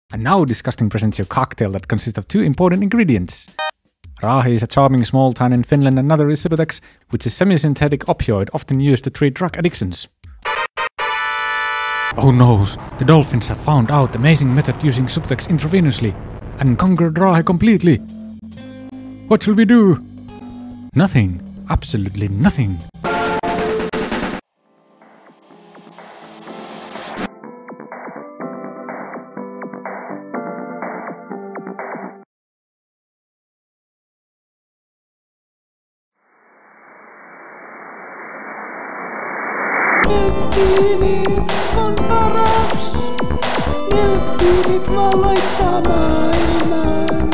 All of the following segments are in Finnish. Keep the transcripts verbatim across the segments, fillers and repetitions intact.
And now Disgusting presents you a cocktail that consists of two important ingredients. Raahe is a charming small town in Finland, and another is subutex, which is a semi-synthetic opioid often used to treat drug addictions. Oh no, the dolphins have found out the amazing method using subutex intravenously and conquered Raahe completely. What shall we do? Nothing. Absolutely nothing. Delfiini on paras. Delfiinit valloittaa maailman.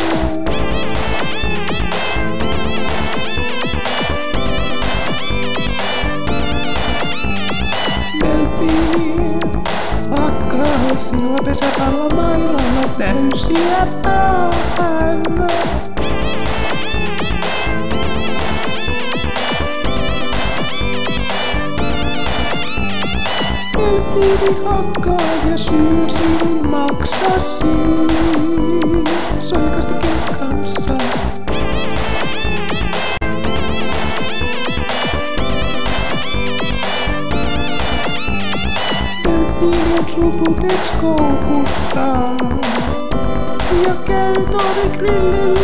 Delfiini hakkaa sinua pesäpallomailalla täysiä päähän. Delfiini hakkaa ja syö sinun maksasi soikastikin kanssa. Delfiini on subutex koukussa ja käy tori grillillä.